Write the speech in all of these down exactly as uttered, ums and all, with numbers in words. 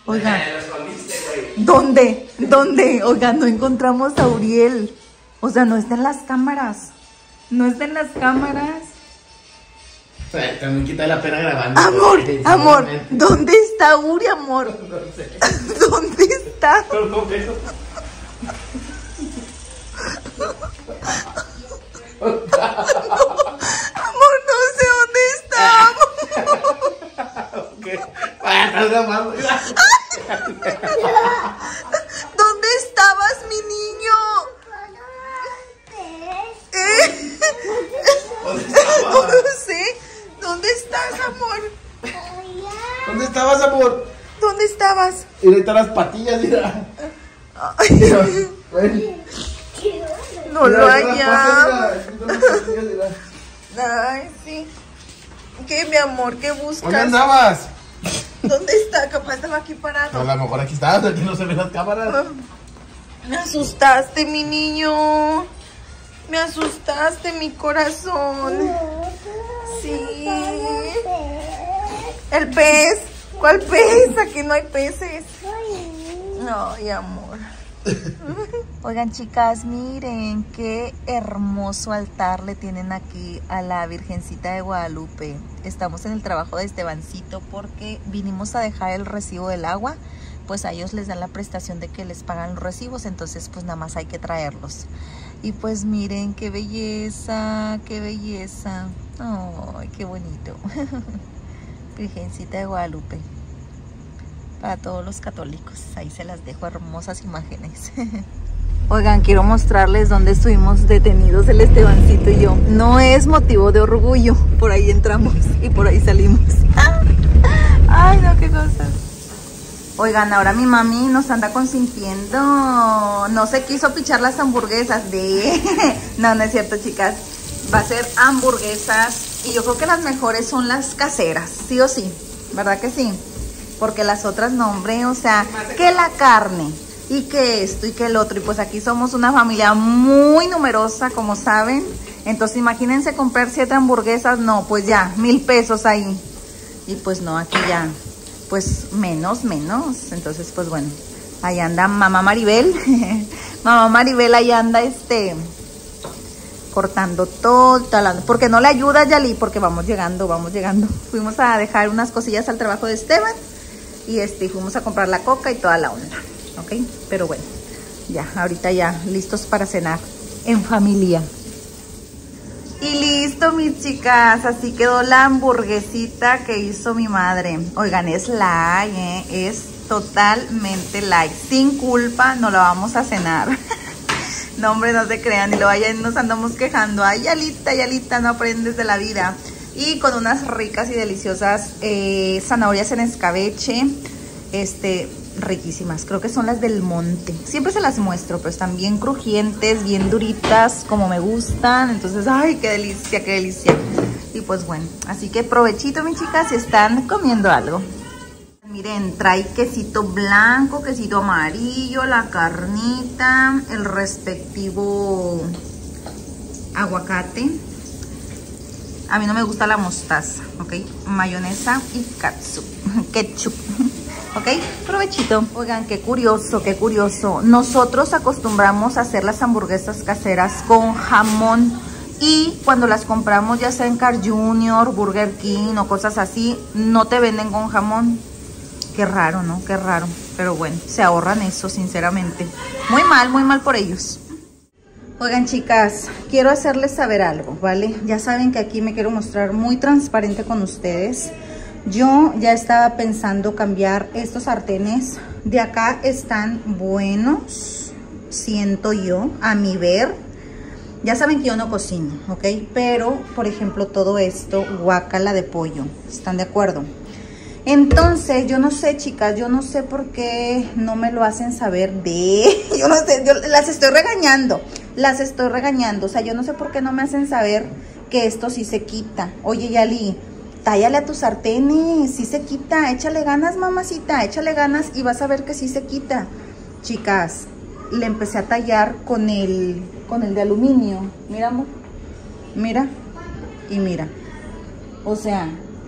Oigan, ¿dónde? ¿Dónde? Oigan, no encontramos a Uriel. O sea, no está en las cámaras. No está en las cámaras. Te me quita la pena grabando. Amor, amor, ¿dónde está Uri, amor? No sé. ¿Dónde está? No lo veo. Amor, no sé dónde está. ¿Qué? Ah, estás grabando. ¿Dónde estabas, mi niño? ¿Eh? ¿Dónde estabas? No lo sé. ¿Dónde estás, amor? ¿Dónde estabas, amor? ¿Dónde estabas? Y ahí están las patillas, mira. Ay, Mira, ven. no Mira, lo ahí están las hallamos. patas, mira, ahí están las patillas, mira. Ay, sí. ¿Qué, mi amor? ¿Qué buscas? ¿Dónde andabas? ¿Dónde está? Capaz estaba aquí parado. A lo mejor aquí estabas, aquí no se ven las cámaras. Me asustaste, mi niño. Me asustaste, mi corazón. Sí. El pez. ¿Cuál pez? Aquí no hay peces. Ay, amor. Oigan, chicas, miren qué hermoso altar le tienen aquí a la Virgencita de Guadalupe. Estamos en el trabajo de Estebancito porque vinimos a dejar el recibo del agua. Pues a ellos les dan la prestación de que les pagan los recibos, entonces pues nada más hay que traerlos. Y pues miren qué belleza, qué belleza. Ay, qué bonito. Virgencita de Guadalupe. Para todos los católicos. Ahí se las dejo, hermosas imágenes. Oigan, quiero mostrarles dónde estuvimos detenidos el Estebancito y yo. No es motivo de orgullo. Por ahí entramos y por ahí salimos. Ay, no, qué cosas. Oigan, ahora mi mami nos anda consintiendo. No se quiso pichar las hamburguesas de... No, no es cierto, chicas. Va a ser hamburguesas. Y yo creo que las mejores son las caseras. Sí o sí. ¿Verdad que sí? Porque las otras no, hombre. O sea, que la carne. Y que esto y que el otro. Y pues aquí somos una familia muy numerosa, como saben. Entonces imagínense comprar siete hamburguesas. No, pues ya, mil pesos ahí. Y pues no, aquí ya... pues menos, menos. Entonces, pues bueno, ahí anda mamá Maribel. Mamá Maribel ahí anda este cortando todo, talando. Porque no le ayuda a Yali, porque vamos llegando, vamos llegando. Fuimos a dejar unas cosillas al trabajo de Esteban. Y este, fuimos a comprar la coca y toda la onda. ¿Ok? Pero bueno, ya, ahorita ya, listos para cenar en familia. Y listo, mis chicas, así quedó la hamburguesita que hizo mi madre. Oigan, es light, ¿eh? Es totalmente light, sin culpa, no la vamos a cenar. No, hombre, no se crean, y luego allá nos andamos quejando. Ay, Yalita, Yalita, no aprendes de la vida. Y con unas ricas y deliciosas eh, zanahorias en escabeche, este... riquísimas, creo que son las del monte. Siempre se las muestro, pero están bien crujientes, bien duritas, como me gustan. Entonces, ay, qué delicia, qué delicia. Y pues bueno, así que provechito, mis chicas, si están comiendo algo. Miren, trae quesito blanco, quesito amarillo, la carnita, el respectivo aguacate. A mí no me gusta la mostaza, ¿ok? Mayonesa y catsup, ketchup. ¿Ok? Provechito. Oigan, qué curioso, qué curioso. Nosotros acostumbramos a hacer las hamburguesas caseras con jamón. Y cuando las compramos, ya sea en Carl Junior, Burger King o cosas así, no te venden con jamón. Qué raro, ¿no? Qué raro. Pero bueno, se ahorran eso, sinceramente. Muy mal, muy mal por ellos. Oigan, chicas, quiero hacerles saber algo, ¿vale? Ya saben que aquí me quiero mostrar muy transparente con ustedes. Yo ya estaba pensando cambiar estos sartenes. De acá están buenos, siento yo, a mi ver. Ya saben que yo no cocino, ¿ok? Pero, por ejemplo, todo esto, guácala de pollo. ¿Están de acuerdo? Entonces, yo no sé, chicas, yo no sé por qué no me lo hacen saber de... Yo no sé, yo las estoy regañando, las estoy regañando. O sea, yo no sé por qué no me hacen saber que esto sí se quita. Oye, Yali... tállale a tus sartenes, sí se quita, échale ganas, mamacita, échale ganas y vas a ver que sí se quita. Chicas, le empecé a tallar con el, con el de aluminio, mira, amor, mira, y mira, o sea,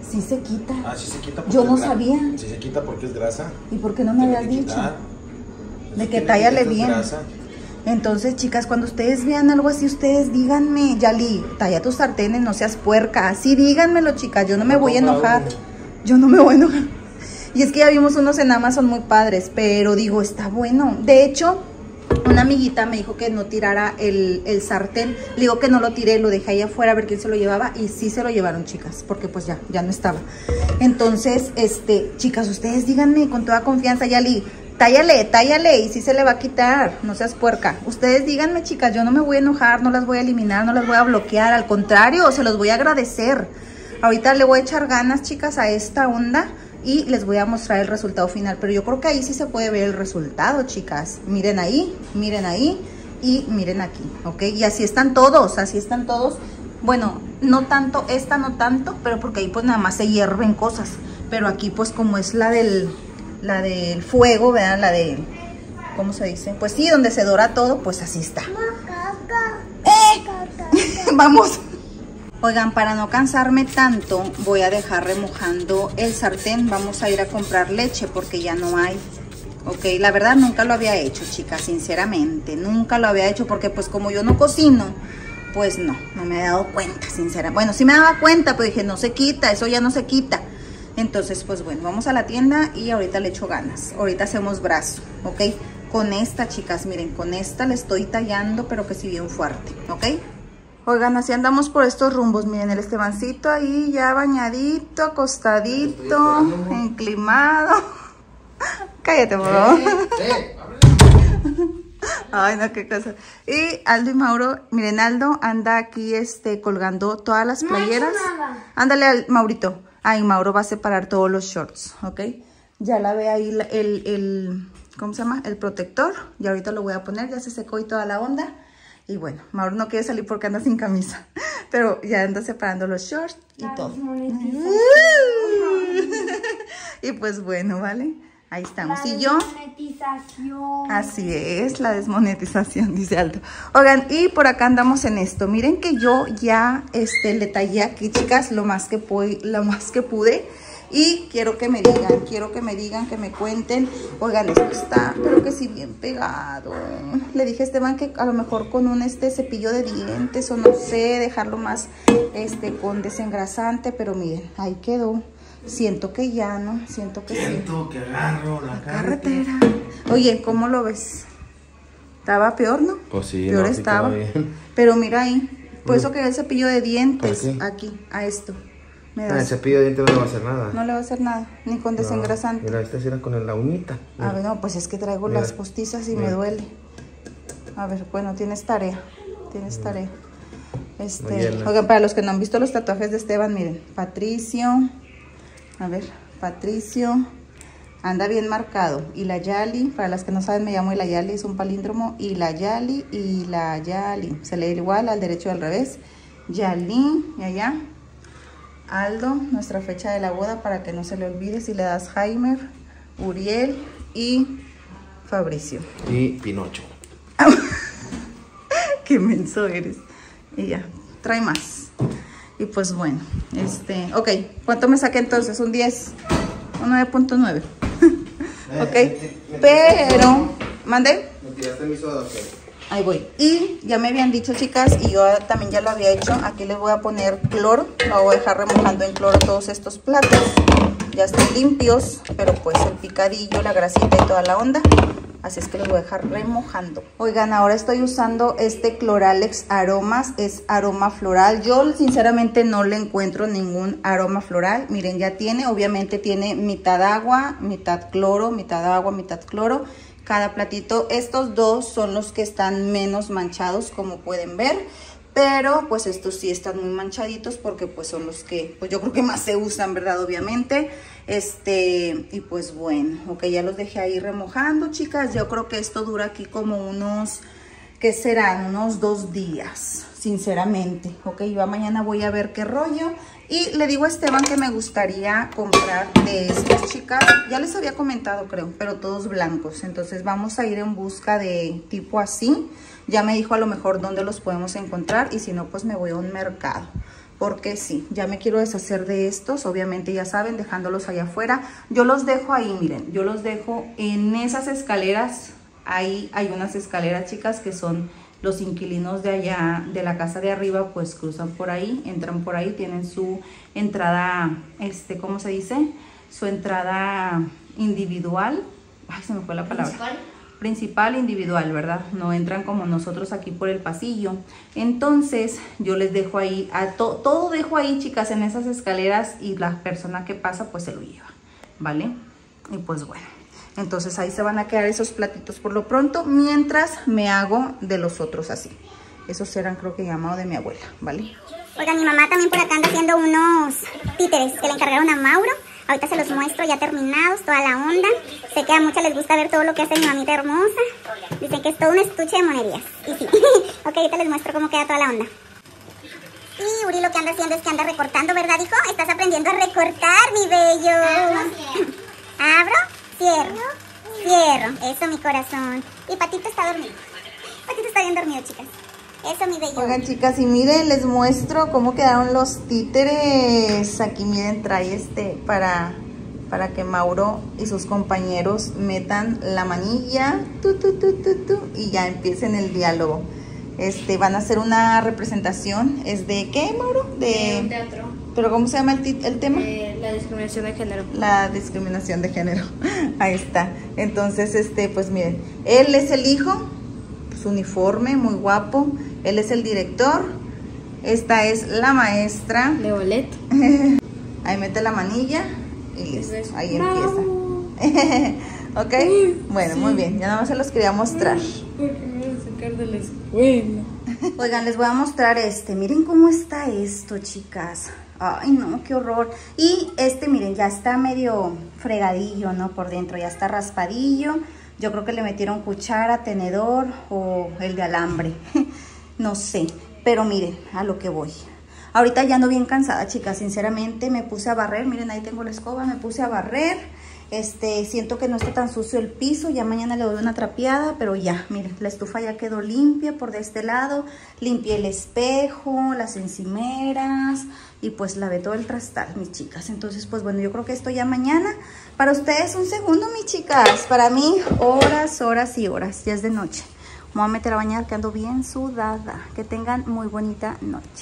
Sí se quita. Ah, sí se quita. Yo no sabía. Sí se quita porque es grasa. ¿Y por qué no me habías dicho? De que tállale bien. Grasa. Entonces, chicas, cuando ustedes vean algo así, ustedes díganme, Yali, talla tus sartenes, no seas puerca. Así díganmelo, chicas, yo no me voy a enojar. Yo no me voy a enojar. Y es que ya vimos unos en Amazon muy padres, pero digo, está bueno. De hecho, una amiguita me dijo que no tirara el, el sartén. Le digo que no lo tiré, lo dejé ahí afuera a ver quién se lo llevaba. Y sí se lo llevaron, chicas, porque pues ya, ya no estaba. Entonces, este, chicas, ustedes díganme con toda confianza, Yali, tállale, tállale, y sí se le va a quitar, no seas puerca. Ustedes díganme, chicas, yo no me voy a enojar, no las voy a eliminar, no las voy a bloquear. Al contrario, se los voy a agradecer. Ahorita le voy a echar ganas, chicas, a esta onda. Y les voy a mostrar el resultado final. Pero yo creo que ahí sí se puede ver el resultado, chicas. Miren ahí, miren ahí y miren aquí, ¿ok? Y así están todos, así están todos. Bueno, no tanto, esta no tanto, pero porque ahí pues nada más se hierven cosas. Pero aquí pues como es la del, la del fuego, ¿verdad? La de, ¿cómo se dice? Pues sí, donde se dora todo, pues así está. ¡Eh! Vamos. Oigan, para no cansarme tanto, voy a dejar remojando el sartén. Vamos a ir a comprar leche porque ya no hay. Ok, la verdad nunca lo había hecho, chicas, sinceramente. Nunca lo había hecho porque pues como yo no cocino, pues no, no me he dado cuenta, sinceramente. Bueno, sí me daba cuenta, pero dije, no se quita, eso ya no se quita. Entonces, pues bueno, vamos a la tienda y ahorita le echo ganas. Ahorita hacemos brazo, ok. Con esta, chicas, miren, con esta le estoy tallando, pero que sí bien fuerte, ok. Oigan, así andamos por estos rumbos. Miren, el Estebancito ahí ya bañadito, acostadito, enclimado. Cállate, por favor. Eh, eh, Ay, no, qué cosa. Y Aldo y Mauro, miren, Aldo anda aquí este, colgando todas las playeras. No Ándale, al Maurito. Ay, Mauro va a separar todos los shorts, ¿ok? Ya la ve ahí el, el, ¿cómo se llama? El protector. Y ahorita lo voy a poner, ya se secó y toda la onda. Y bueno, Mauro no quiere salir porque anda sin camisa. Pero ya anda separando los shorts y la todo. Y pues bueno, ¿vale? Ahí estamos. La y yo... desmonetización. Así es, la desmonetización, dice Aldo. Oigan, y por acá andamos en esto. Miren que yo ya este, le tallé aquí, chicas, lo más que pude, lo más que pude. Y quiero que me digan, quiero que me digan, que me cuenten. Oigan, esto está, pero que sí bien pegado. Le dije a Esteban que a lo mejor con un este cepillo de dientes o no sé, dejarlo más este con desengrasante. Pero miren, ahí quedó. Siento que ya, ¿no? Siento que Siento sí. que agarro la, la carretera. carretera. Oye, ¿cómo lo ves? Estaba peor, ¿no? Pues sí, peor no, estaba. Sí, pero mira ahí, por eso que el cepillo de dientes aquí, aquí a esto. Ah, el cepillo de dientes no le va a hacer nada. No le va a hacer nada, ni con desengrasante. No, mira, esta sí era con la uñita. Mira. A ver, no, pues es que traigo mira. las postizas y mira. me duele. A ver, bueno, tienes tarea, tienes tarea. Este, oigan, para los que no han visto los tatuajes de Esteban, miren, Patricio, a ver, Patricio, anda bien marcado. Y la Yali, para las que no saben, me llamo Ilayali, es un palíndromo. Y la Yali, y la Yali, se lee igual al derecho y al revés. Yali, y allá. Aldo, nuestra fecha de la boda para que no se le olvide. Si le das Jaimer, Uriel y Fabricio. Y Pinocho. Qué menso eres. Y ya, trae más. Y pues bueno, este, ok. ¿Cuánto me saqué entonces? Un diez, un nueve punto nueve. Ok, pero, ¿mandé? Me tiraste mi soda, pero... Ahí voy. Y ya me habían dicho, chicas, y yo también ya lo había hecho. Aquí les voy a poner cloro. Lo voy a dejar remojando en cloro todos estos platos. Ya están limpios, pero pues el picadillo, la grasita y toda la onda. Así es que los voy a dejar remojando. Oigan, ahora estoy usando este Cloralex Aromas. Es aroma floral. Yo sinceramente no le encuentro ningún aroma floral. Miren, ya tiene, obviamente tiene mitad agua, mitad cloro, mitad agua, mitad cloro. Cada platito, estos dos son los que están menos manchados, como pueden ver. Pero pues estos sí están muy manchaditos porque pues son los que, pues yo creo que más se usan, ¿verdad? Obviamente. Este, y pues bueno, ok, ya los dejé ahí remojando, chicas. Yo creo que esto dura aquí como unos, ¿qué serán? Unos dos días, sinceramente. Ok, yo mañana voy a ver qué rollo. Y le digo a Esteban que me gustaría comprar de estos, chicas. Ya les había comentado, creo, pero todos blancos. Entonces vamos a ir en busca de tipo así. Ya me dijo a lo mejor dónde los podemos encontrar. Y si no, pues me voy a un mercado. porque sí, ya me quiero deshacer de estos, obviamente ya saben, dejándolos allá afuera. Yo los dejo ahí, miren, yo los dejo en esas escaleras. Ahí hay unas escaleras, chicas, que son los inquilinos de allá, de la casa de arriba, pues cruzan por ahí, entran por ahí, tienen su entrada, este, ¿cómo se dice? Su entrada individual. Ay, se me fue la palabra. ¿Principal? Principal, individual, ¿verdad? No entran como nosotros aquí por el pasillo. Entonces, yo les dejo ahí, a to todo dejo ahí, chicas, en esas escaleras, y la persona que pasa, pues se lo lleva, ¿vale? Y pues bueno. Entonces ahí se van a quedar esos platitos por lo pronto, mientras me hago de los otros así. Esos eran, creo que llamado de mi abuela, ¿vale? Oigan, mi mamá también por acá anda haciendo unos títeres que le encargaron a Mauro. Ahorita se los muestro ya terminados, toda la onda. Sé que a muchas les gusta ver todo lo que hace mi mamita hermosa. Dicen que es todo un estuche de monerías. Y sí. Ok, ahorita les muestro cómo queda toda la onda. Y Uri lo que anda haciendo es que anda recortando, ¿verdad, hijo? Estás aprendiendo a recortar, mi bello. ¿Abro? Cierro, cierro, eso mi corazón. Y Patito está dormido. Patito está bien dormido, chicas. Eso mi bello. Oigan, chicas, y miren, les muestro cómo quedaron los títeres. Aquí miren, trae este para, para que Mauro y sus compañeros metan la manilla tu, tu, tu, tu, tu, y ya empiecen el diálogo. Este, van a hacer una representación. ¿Es de qué, Mauro? De, de un teatro. ¿Pero cómo se llama el, el tema? Eh, la discriminación de género. La discriminación de género. Ahí está. Entonces, este, pues miren, él es el hijo, su uniforme, muy guapo. Él es el director. Esta es la maestra. De ballet. Ahí mete la manilla y listo. Ahí ¡Bravo! empieza. ¿Ok? Uy, bueno, sí. Muy bien. Ya nada más se los quería mostrar. Porque me voy a sacar de la escuela. Oigan, les voy a mostrar este. Miren cómo está esto, chicas. Ay, no, qué horror. Y este, miren, ya está medio fregadillo, ¿no? Por dentro, ya está raspadillo. Yo creo que le metieron cuchara, tenedor o el de alambre. No sé, pero miren, a lo que voy. Ahorita ya ando bien cansada, chicas, sinceramente. Me puse a barrer, miren, ahí tengo la escoba. Me puse a barrer. Este, siento que no está tan sucio el piso. Ya mañana le doy una trapeada, pero ya, miren, la estufa ya quedó limpia por de este lado. Limpié el espejo, las encimeras y pues lavé todo el trastal, mis chicas. Entonces, pues bueno, yo creo que esto ya mañana. Para ustedes un segundo, mis chicas. Para mí, horas, horas y horas. Ya es de noche. Me voy a meter a bañar que ando bien sudada. Que tengan muy bonita noche.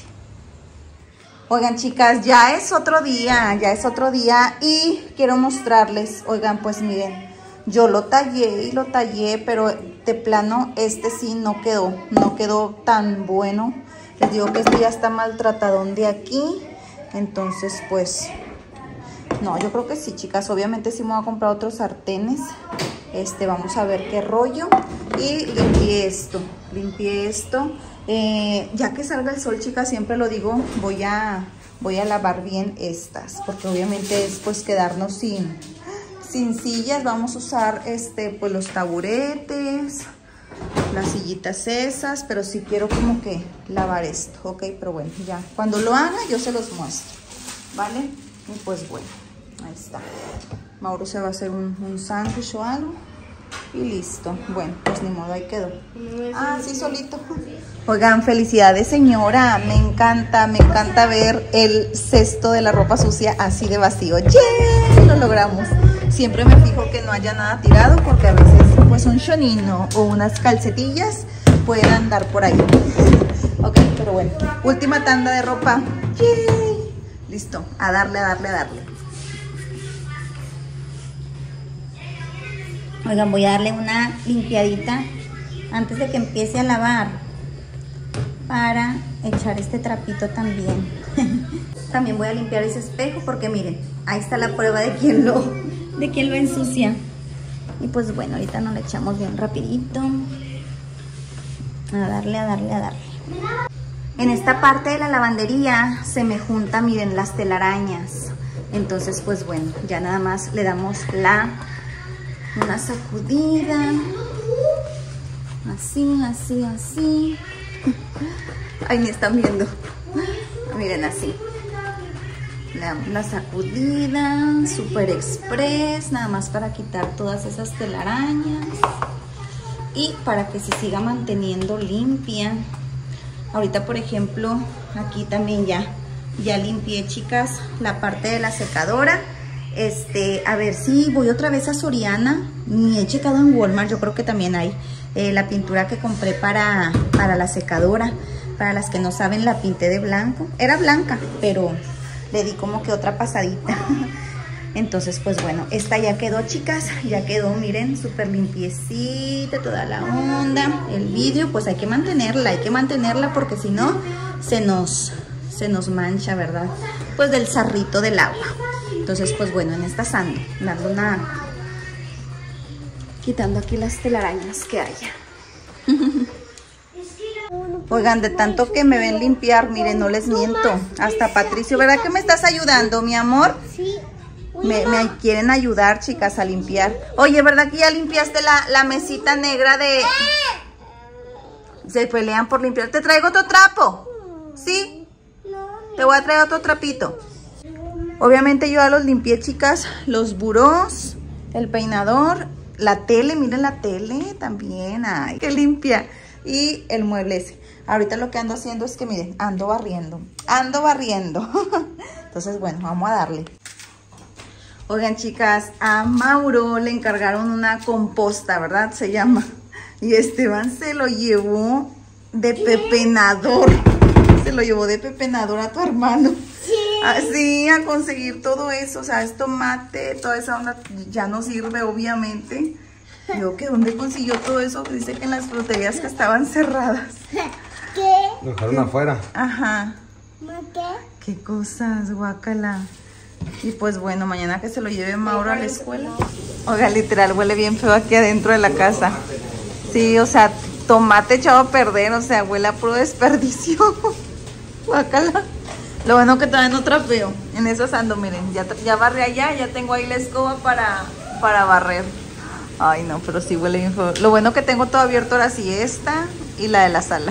Oigan, chicas, ya es otro día, ya es otro día y quiero mostrarles, oigan, pues miren, yo lo tallé y lo tallé, pero de plano este sí no quedó, no quedó tan bueno. Les digo que este ya está maltratadón de aquí, entonces pues, no, yo creo que sí, chicas, obviamente sí me voy a comprar otros sartenes. Este, vamos a ver qué rollo. Y limpié esto, limpié esto. Eh, ya que salga el sol, chicas, siempre lo digo, voy a, voy a lavar bien estas, porque obviamente es pues quedarnos sin, sin sillas. Vamos a usar este, pues los taburetes, las sillitas esas, pero sí quiero como que lavar esto, ok, pero bueno, ya, cuando lo haga yo se los muestro, ¿vale? Y pues bueno, ahí está. Mauro se va a hacer un, un sándwich o algo. Y listo. Bueno, pues ni modo, ahí quedó. Ah, sí, solito. Oigan, felicidades, señora. Me encanta, me encanta ver el cesto de la ropa sucia así de vacío. ¡Yeah! Lo logramos. Siempre me fijo que no haya nada tirado, porque a veces pues un chonino o unas calcetillas pueden andar por ahí. Ok, pero bueno. Última tanda de ropa. ¡Yeah! Listo. A darle, a darle, a darle. Oigan, voy a darle una limpiadita antes de que empiece a lavar para echar este trapito también. También voy a limpiar ese espejo porque miren, ahí está la prueba de quién lo, de quién lo ensucia. Y pues bueno, ahorita nos lo echamos bien rapidito. A darle, a darle, a darle. En esta parte de la lavandería se me juntan, miren, las telarañas. Entonces, pues bueno, ya nada más le damos la... una sacudida, así, así, así. Ay, me están viendo. Miren, así. Le damos la sacudida, super express, nada más para quitar todas esas telarañas y para que se siga manteniendo limpia. Ahorita, por ejemplo, aquí también ya ya limpié, chicas, la parte de la secadora. Este, a ver si voy otra vez a Soriana. Ni he checado en Walmart, yo creo que también hay eh, la pintura que compré para, para la secadora. Para las que no saben, la pinté de blanco. Era blanca, pero le di como que otra pasadita. Entonces, pues bueno, esta ya quedó, chicas. Ya quedó, miren, súper limpiecita, toda la onda. El vidrio, pues hay que mantenerla, hay que mantenerla porque si no, se nos, se nos mancha, ¿verdad? Pues del sarrito del agua. Entonces, pues bueno, en esta ando, dando una... quitando aquí las telarañas que haya. Oigan, de tanto que me ven limpiar, miren, no les miento. Hasta Patricio, ¿verdad que me estás ayudando, mi amor? Sí. Me, me quieren ayudar, chicas, a limpiar. Oye, ¿verdad que ya limpiaste la, la mesita negra de...? Se pelean por limpiar. ¿Te traigo otro trapo? ¿Sí? Te voy a traer otro trapito. Obviamente yo ya los limpié, chicas. Los burós, el peinador, la tele, miren la tele también. Ay, qué limpia. Y el mueble ese. Ahorita lo que ando haciendo es que, miren, ando barriendo. Ando barriendo. Entonces, bueno, vamos a darle. Oigan, chicas, a Mauro le encargaron una composta, ¿verdad? Se llama. Y Esteban se lo llevó de pepenador. Se lo llevó de pepenador a tu hermano. Sí. Así, a conseguir todo eso. O sea, es tomate, toda esa onda ya no sirve, obviamente. Digo, que ¿dónde consiguió todo eso? Dice que en las fruterías que estaban cerradas. ¿Qué? Lo dejaron afuera. Ajá. ¿Qué? Qué cosas, guácala. Y pues bueno, mañana que se lo lleve Mauro a la escuela. Oiga, literal, huele bien feo aquí adentro de la casa. Sí, o sea, tomate echado a perder, o sea, huele a puro desperdicio. Guácala. Lo bueno que todavía no trapeo. En esas ando, miren, ya, ya barré allá, ya tengo ahí la escoba para, para barrer. Ay, no, pero sí huele bien feo. Lo bueno que tengo todo abierto ahora sí, esta y la de la sala.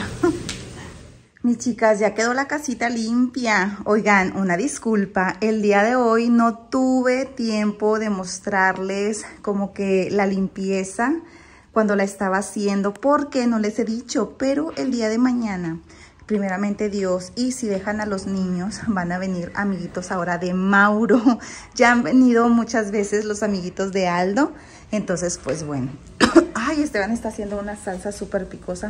Mis chicas, ya quedó la casita limpia. Oigan, una disculpa. El día de hoy no tuve tiempo de mostrarles como que la limpieza cuando la estaba haciendo, porque no les he dicho, pero el día de mañana, primeramente Dios, y si dejan a los niños, van a venir amiguitos ahora de Mauro. Ya han venido muchas veces los amiguitos de Aldo. Entonces, pues bueno. Ay, Esteban está haciendo una salsa súper picosa.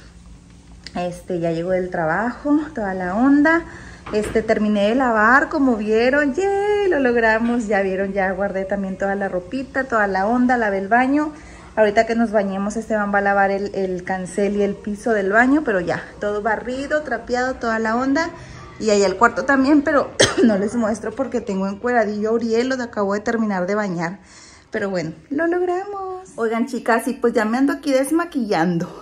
Este, ya llegó del trabajo, toda la onda. Este, terminé de lavar, como vieron. ¡Yay! Lo logramos. Ya vieron, ya guardé también toda la ropita, toda la onda, lavé el baño. Ahorita que nos bañemos, Esteban va a lavar el, el cancel y el piso del baño, pero ya, todo barrido, trapeado, toda la onda. Y ahí el cuarto también, pero no les muestro porque tengo encueradillo a Uriel, lo acabo de terminar de bañar. Pero bueno, lo logramos. Oigan, chicas, y pues ya me ando aquí desmaquillando.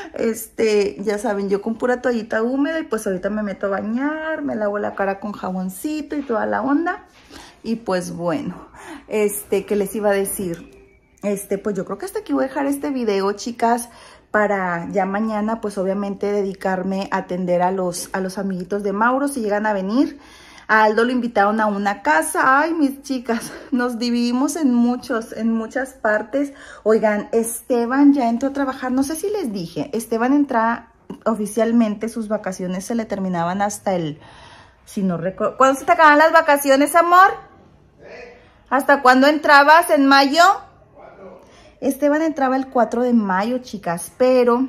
Este, ya saben, yo con pura toallita húmeda y pues ahorita me meto a bañar, me lavo la cara con jaboncito y toda la onda. Y pues bueno, este, ¿qué les iba a decir? Este, pues yo creo que hasta aquí voy a dejar este video, chicas, para ya mañana, pues obviamente dedicarme a atender a los, a los amiguitos de Mauro si llegan a venir. A Aldo lo invitaron a una casa. Ay, mis chicas, nos dividimos en muchos, en muchas partes. Oigan, Esteban ya entró a trabajar. No sé si les dije, Esteban entra oficialmente, sus vacaciones se le terminaban hasta el, si no recuerdo. ¿Cuándo se te acaban las vacaciones, amor? ¿Hasta cuándo entrabas? ¿En mayo? Esteban entraba el cuatro de mayo, chicas, pero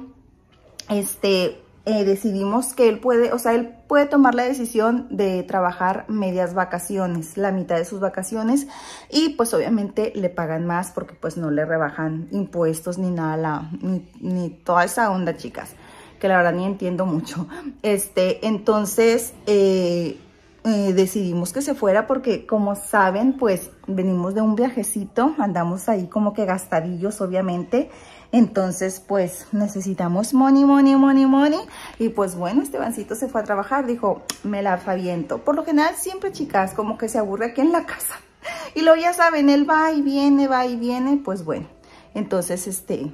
este... Eh, decidimos que él puede, o sea, él puede tomar la decisión de trabajar medias vacaciones, la mitad de sus vacaciones, y pues obviamente le pagan más porque pues no le rebajan impuestos ni nada, la, ni, ni toda esa onda, chicas, que la verdad ni entiendo mucho. Este, entonces eh, eh, decidimos que se fuera porque, como saben, pues venimos de un viajecito, andamos ahí como que gastadillos, obviamente. Entonces, pues, necesitamos money, money, money, money. Y pues, bueno, Estebancito se fue a trabajar. Dijo, me la aviento. Por lo general, siempre, chicas, como que se aburre aquí en la casa. Y luego, ya saben, él va y viene, va y viene. Pues, bueno. Entonces, este,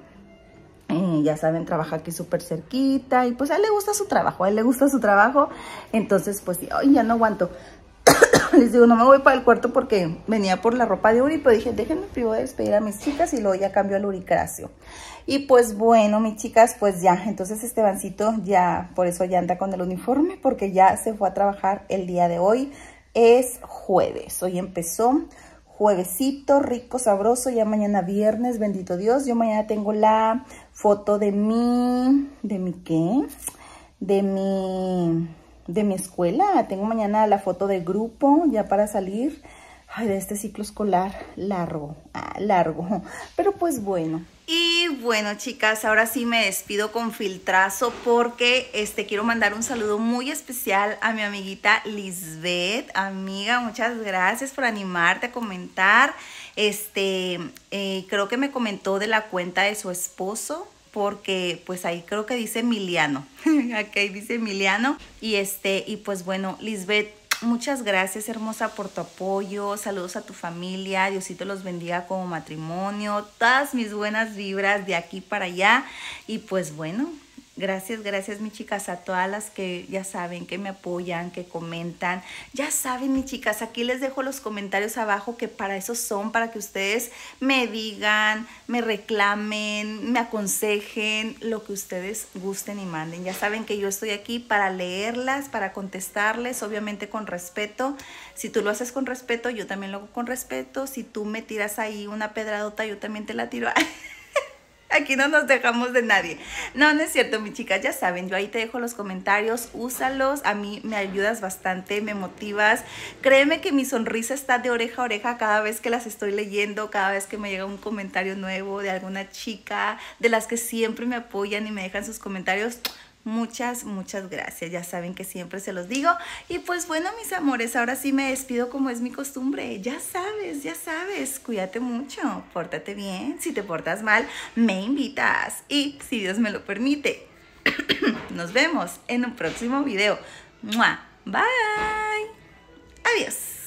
eh, ya saben, trabaja aquí súper cerquita. Y pues, a él le gusta su trabajo. A él le gusta su trabajo. Entonces, pues, ay, ya no aguanto. Les digo, no me voy para el cuarto porque venía por la ropa de Uri, pero dije, déjenme primero despedir a mis chicas y luego ya cambio al uricracio. Y pues bueno, mis chicas, pues ya, entonces Estebancito ya, por eso ya anda con el uniforme, porque ya se fue a trabajar el día de hoy. Es jueves, hoy empezó juevesito, rico, sabroso, ya mañana viernes, bendito Dios. Yo mañana tengo la foto de mi, ¿de mi qué? De mi... de mi escuela. Tengo mañana la foto de grupo ya para salir. Ay, de este ciclo escolar largo, ah, largo. Pero pues bueno. Y bueno, chicas, ahora sí me despido con filtrazo porque este, quiero mandar un saludo muy especial a mi amiguita Lisbeth. Amiga, muchas gracias por animarte a comentar. Este, eh, creo que me comentó de la cuenta de su esposo, porque pues ahí creo que dice Emiliano. Aquí dice Emiliano. Y este, y pues bueno, Lisbeth, muchas gracias, hermosa, por tu apoyo. Saludos a tu familia. Diosito los bendiga como matrimonio. Todas mis buenas vibras de aquí para allá. Y pues bueno, gracias, gracias, mis chicas, a todas las que ya saben, que me apoyan, que comentan. Ya saben, mis chicas, aquí les dejo los comentarios abajo, que para eso son, para que ustedes me digan, me reclamen, me aconsejen, lo que ustedes gusten y manden. Ya saben que yo estoy aquí para leerlas, para contestarles, obviamente con respeto. Si tú lo haces con respeto, yo también lo hago con respeto. Si tú me tiras ahí una pedradota, yo también te la tiro. Aquí no nos dejamos de nadie. No, no es cierto, mis chicas, ya saben, yo ahí te dejo los comentarios, úsalos, a mí me ayudas bastante, me motivas. Créeme que mi sonrisa está de oreja a oreja cada vez que las estoy leyendo, cada vez que me llega un comentario nuevo de alguna chica, de las que siempre me apoyan y me dejan sus comentarios. Muchas, muchas gracias. Ya saben que siempre se los digo. Y pues bueno, mis amores, ahora sí me despido como es mi costumbre. Ya sabes, ya sabes. Cuídate mucho, pórtate bien. Si te portas mal, me invitas. Y si Dios me lo permite, nos vemos en un próximo video. ¡Mua! Bye. Adiós.